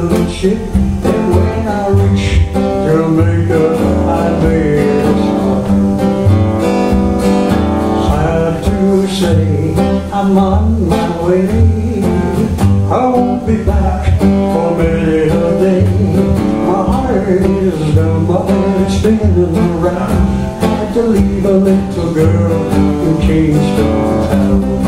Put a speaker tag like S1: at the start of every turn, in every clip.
S1: little ship, and when I reach Jamaica, I made a stop. Sad to say, I'm on my way. I won't be back for many a day. My heart is done, my head is spinning around. Had to leave a little girl in Kingston town.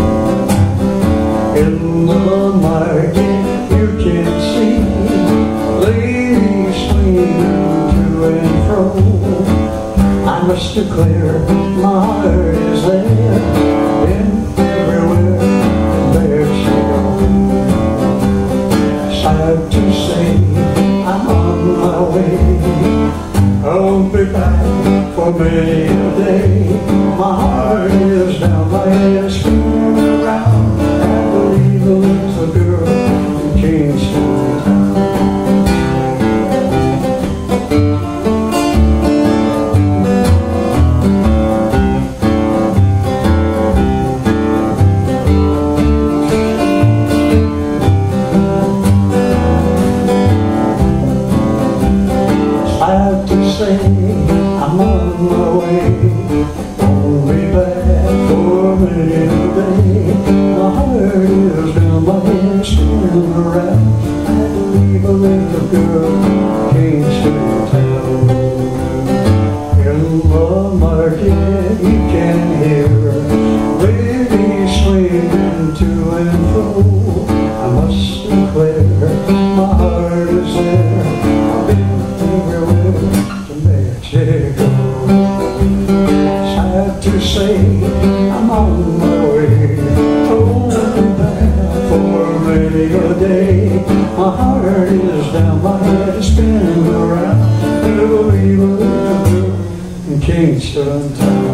S1: In the market you can see ladies swinging to and fro. I must declare my heart is there, and everywhere there she goes. Sad to say, I'm on my way. I won't be back for many a day. My heart is down, my head is spinning around. I believe a little girl in Kingston town. Sad to say, I'm on my way. Won't be back for many a day. My heart is down, my head is spinning around. I had to leave a little girl in Kingston town. In the market you can hear ladies swinging to and fro. I must declare my heart is there. I've been everywhere to Mexico. Sad to say, I'm on my way. Oh, back for many a day. My heart is down, my head is spinning around. Never leave a little girl in Kingston town.